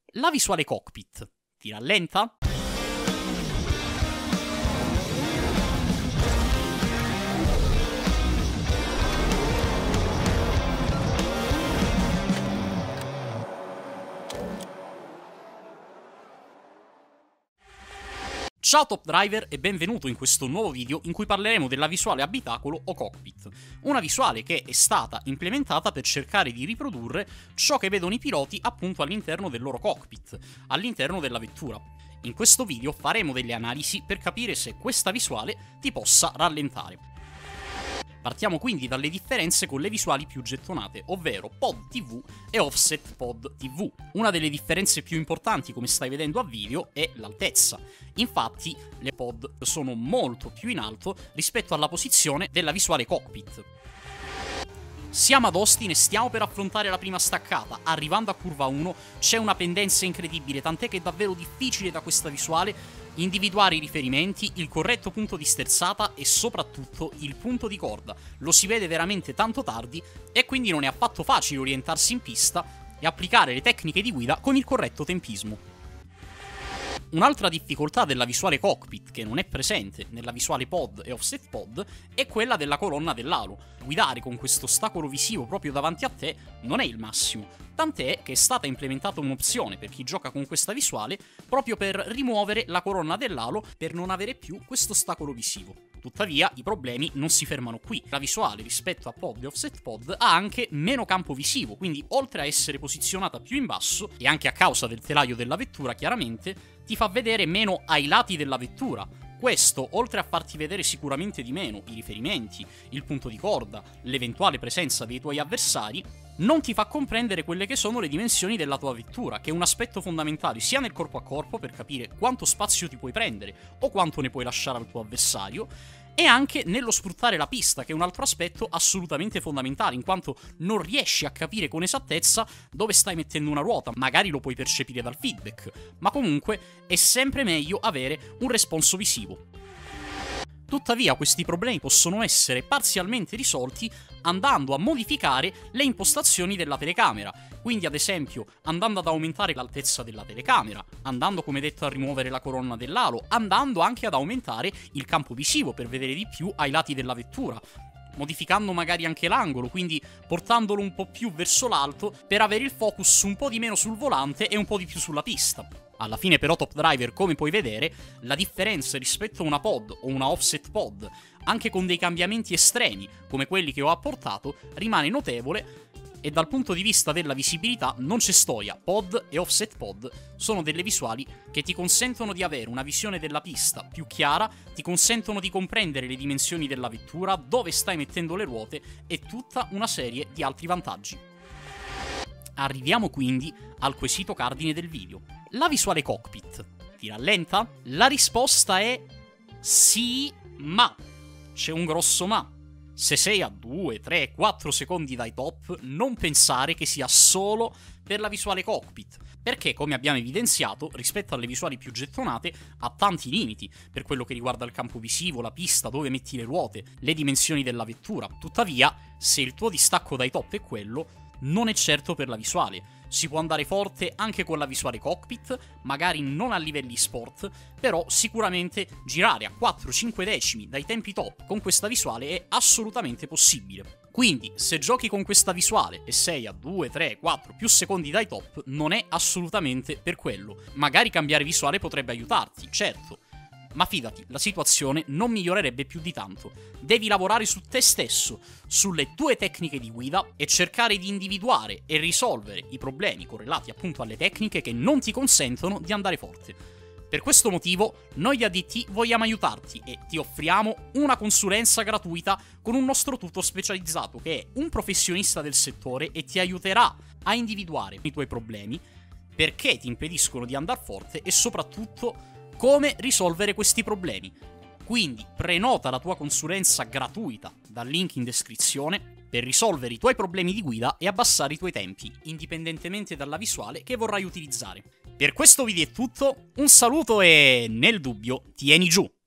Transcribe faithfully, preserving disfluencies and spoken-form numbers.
La visuale cockpit ti rallenta? Ciao Top Driver e benvenuto in questo nuovo video in cui parleremo della visuale abitacolo o cockpit, una visuale che è stata implementata per cercare di riprodurre ciò che vedono i piloti appunto all'interno del loro cockpit, all'interno della vettura. In questo video faremo delle analisi per capire se questa visuale ti possa rallentare. Partiamo quindi dalle differenze con le visuali più gettonate, ovvero Pod tivù e Offset Pod tivù. Una delle differenze più importanti, come stai vedendo a video, è l'altezza. Infatti, le pod sono molto più in alto rispetto alla posizione della visuale cockpit. Siamo ad Austin e stiamo per affrontare la prima staccata. Arrivando a curva uno c'è una pendenza incredibile, tant'è che è davvero difficile da questa visuale individuare i riferimenti, il corretto punto di sterzata e soprattutto il punto di corda. Lo si vede veramente tanto tardi e quindi non è affatto facile orientarsi in pista e applicare le tecniche di guida con il corretto tempismo. Un'altra difficoltà della visuale cockpit, che non è presente nella visuale pod e offset pod, è quella della colonna dell'halo. Guidare con questo ostacolo visivo proprio davanti a te non è il massimo, tant'è che è stata implementata un'opzione per chi gioca con questa visuale proprio per rimuovere la colonna dell'halo per non avere più questo ostacolo visivo. Tuttavia, i problemi non si fermano qui. La visuale rispetto a pod e offset pod ha anche meno campo visivo, quindi oltre a essere posizionata più in basso, e anche a causa del telaio della vettura chiaramente, ti fa vedere meno ai lati della vettura. Questo, oltre a farti vedere sicuramente di meno i riferimenti, il punto di corda, l'eventuale presenza dei tuoi avversari, non ti fa comprendere quelle che sono le dimensioni della tua vettura, che è un aspetto fondamentale sia nel corpo a corpo per capire quanto spazio ti puoi prendere o quanto ne puoi lasciare al tuo avversario, e anche nello sfruttare la pista, che è un altro aspetto assolutamente fondamentale, in quanto non riesci a capire con esattezza dove stai mettendo una ruota, magari lo puoi percepire dal feedback, ma comunque è sempre meglio avere un responso visivo. Tuttavia questi problemi possono essere parzialmente risolti andando a modificare le impostazioni della telecamera, quindi ad esempio andando ad aumentare l'altezza della telecamera, andando come detto a rimuovere la colonna dell'halo, andando anche ad aumentare il campo visivo per vedere di più ai lati della vettura, modificando magari anche l'angolo, quindi portandolo un po' più verso l'alto per avere il focus un po' di meno sul volante e un po' di più sulla pista. Alla fine però Top Driver, come puoi vedere, la differenza rispetto a una pod o una offset pod, anche con dei cambiamenti estremi come quelli che ho apportato, rimane notevole e dal punto di vista della visibilità non c'è storia. Pod e offset pod sono delle visuali che ti consentono di avere una visione della pista più chiara, ti consentono di comprendere le dimensioni della vettura, dove stai mettendo le ruote e tutta una serie di altri vantaggi. Arriviamo quindi al quesito cardine del video. La visuale cockpit ti rallenta? La risposta è sì, ma c'è un grosso ma. Se sei a due, tre, quattro secondi dai top, non pensare che sia solo per la visuale cockpit, perché come abbiamo evidenziato, rispetto alle visuali più gettonate, ha tanti limiti per quello che riguarda il campo visivo, la pista, dove metti le ruote, le dimensioni della vettura. Tuttavia, se il tuo distacco dai top è quello, non è certo per la visuale. Si può andare forte anche con la visuale cockpit, magari non a livelli sport, però sicuramente girare a quattro cinque decimi dai tempi top con questa visuale è assolutamente possibile. Quindi, se giochi con questa visuale e sei a due, tre, quattro più secondi dai top, non è assolutamente per quello. Magari cambiare visuale potrebbe aiutarti, certo, ma fidati, la situazione non migliorerebbe più di tanto. Devi lavorare su te stesso, sulle tue tecniche di guida e cercare di individuare e risolvere i problemi correlati appunto alle tecniche che non ti consentono di andare forte. Per questo motivo, noi di A D T vogliamo aiutarti e ti offriamo una consulenza gratuita con un nostro tutor specializzato che è un professionista del settore e ti aiuterà a individuare i tuoi problemi, perché ti impediscono di andare forte e soprattutto come risolvere questi problemi. Quindi prenota la tua consulenza gratuita dal link in descrizione per risolvere i tuoi problemi di guida e abbassare i tuoi tempi, indipendentemente dalla visuale che vorrai utilizzare. Per questo video è tutto, un saluto e nel dubbio tieni giù!